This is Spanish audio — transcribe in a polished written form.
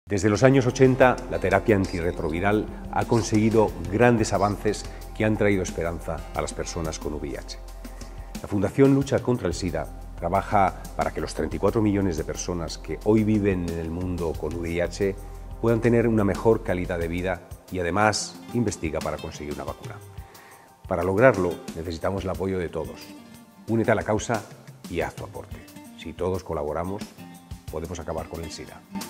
Desde los años 80, la terapia antirretroviral ha conseguido grandes avances que han traído esperanza a las personas con VIH. La Fundación Lucha contra el SIDA trabaja para que los 34 millones de personas que hoy viven en el mundo con VIH puedan tener una mejor calidad de vida y además investiga para conseguir una vacuna. Para lograrlo necesitamos el apoyo de todos. Únete a la causa y haz tu aporte. Si todos colaboramos, podemos acabar con el SIDA.